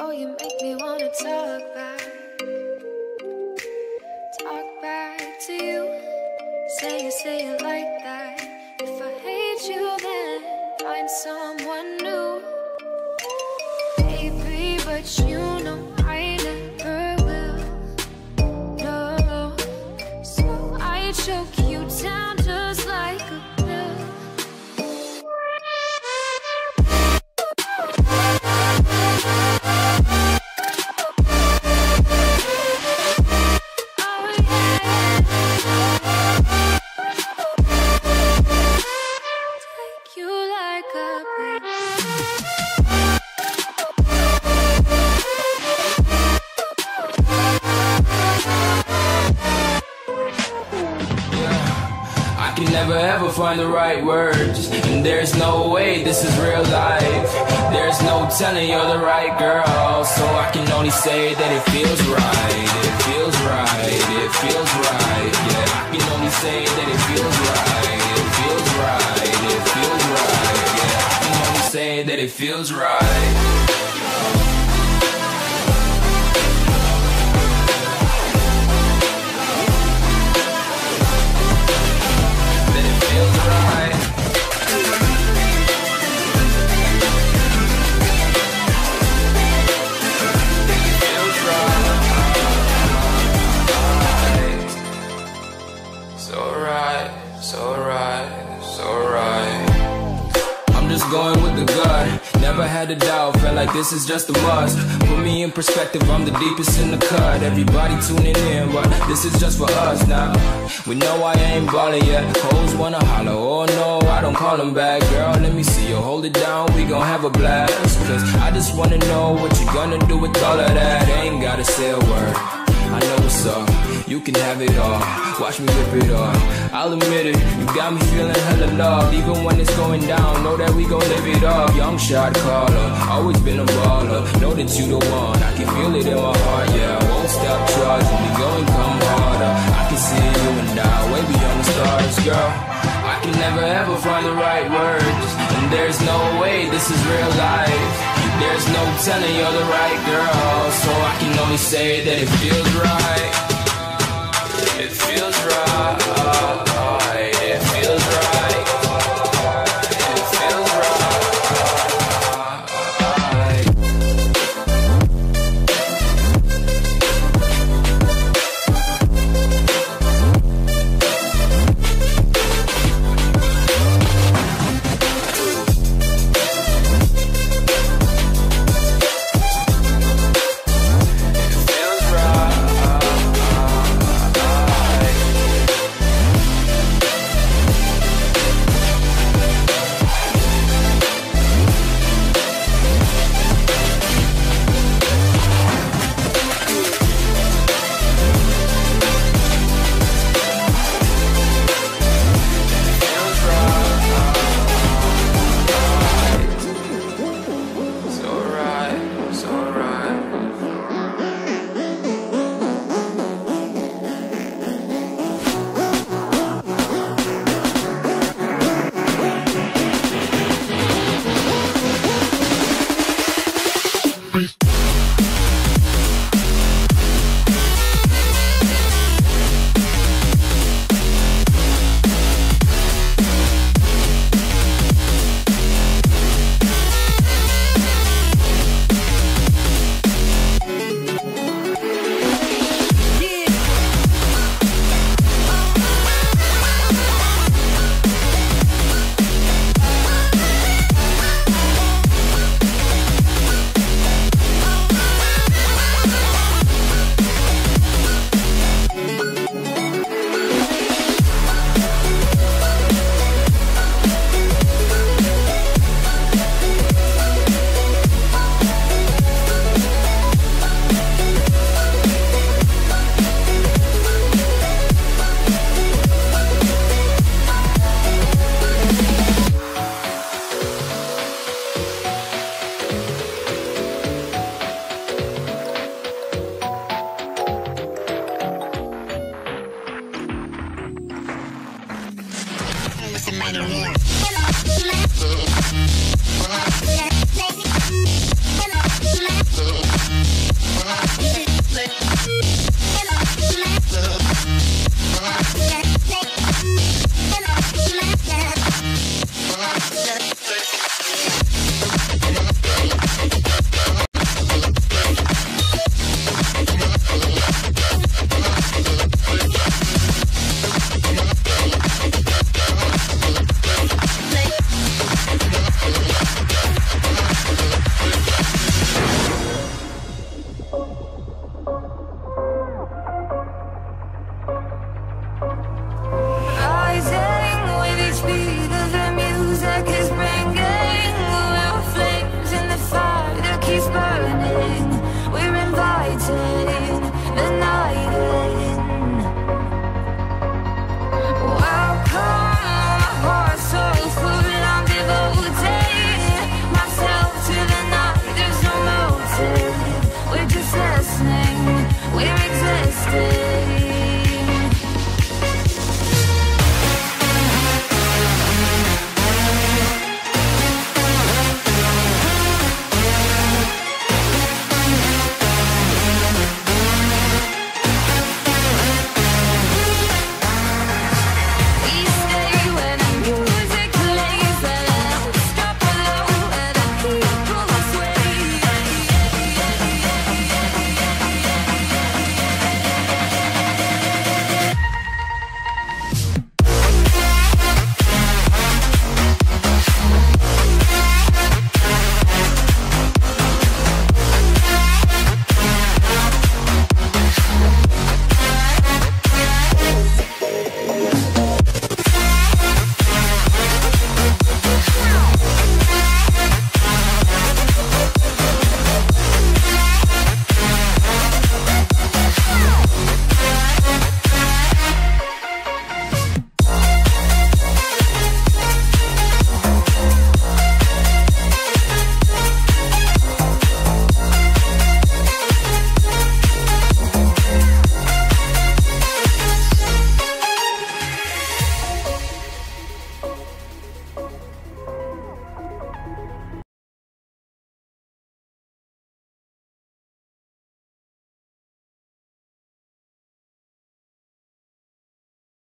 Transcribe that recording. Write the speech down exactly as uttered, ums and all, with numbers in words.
Oh, you make me wanna talk back, talk back to you. Say it, say it like that. If I hate you, then find someone new. Baby, but you know I never will. No, so I choke you down just like a pill. Never ever find the right words, and there's no way this is real life. There's no telling you're the right girl, so I can only say that it feels right. It feels right, it feels right. Yeah, I can only say that it feels right. It feels right, it feels right. Yeah, I can only say that it feels right. Going with the gut, never had a doubt, felt like this is just a must. Put me in perspective, I'm the deepest in the cut. Everybody tuning in, but this is just for us now. We know I ain't ballin' yet, hoes wanna holler, oh no, I don't call them back. Girl, let me see you hold it down, we gon' have a blast. Cause I just wanna know what you gonna do with all of that. Ain't gotta say a word, I know what's up, you can have it all. Watch me rip it off, I'll admit it, you got me feeling hella loved. Even when it's going down, know that we gon' live it up. Young shot caller, always been a baller. Know that you the one, I can feel it in my heart. Yeah, I won't stop charging, we going come harder. I can see you and I, way beyond the stars, girl. I can never ever find the right words, and there's no way this is real life. There's no telling you're the right girl, so I can only say that it feels right. It feels